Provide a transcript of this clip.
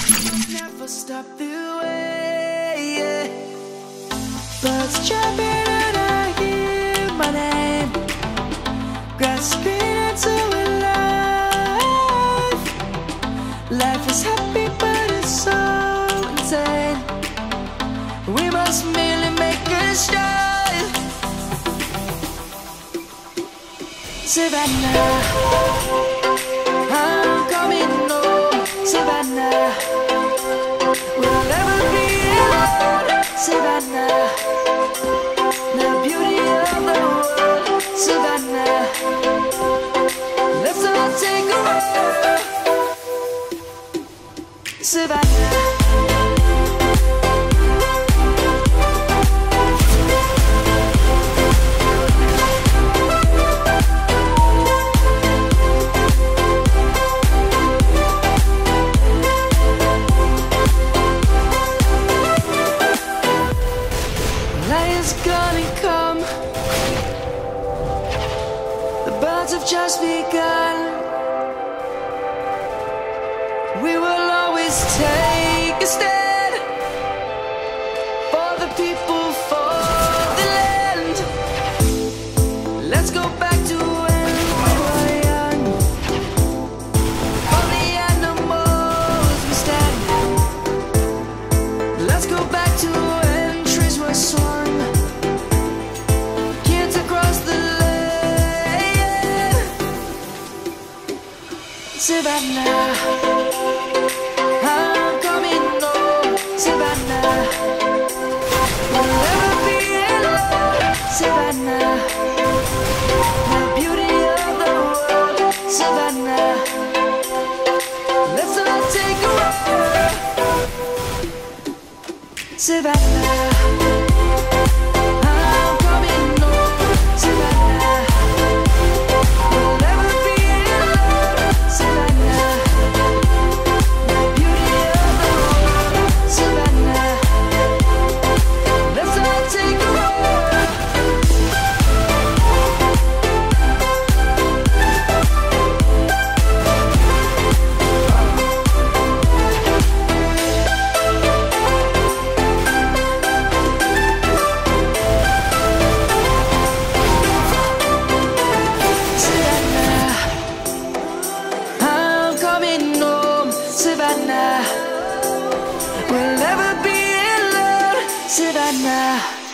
Never stop the way, yeah. Birds chirping and I hear my name, grasping into life. Life is happy but it's so insane. We must merely make a start. Savannah, I'm coming home. Savannah, we'll never be alone. Savannah, the beauty of the world. Savannah, let's all take a walk. Savannah. Lion's gonna come. The birds have just begun. We will always take a stand for the people, for the land. Let's go back to when we were young. For the animals we stand. Let's go back to when trees were swung. Kids across the land. Savannah, I'm coming home. Savannah, we'll never be alone. Savannah, the beauty of the world. Savannah, let's all take a walk. Savannah, I'm coming home. Savannah, we'll never be alone. Savannah, the beauty of the world. Savannah, let's all take a walk. Savannah, I'm coming home. Savannah, we'll never be alone. Savannah.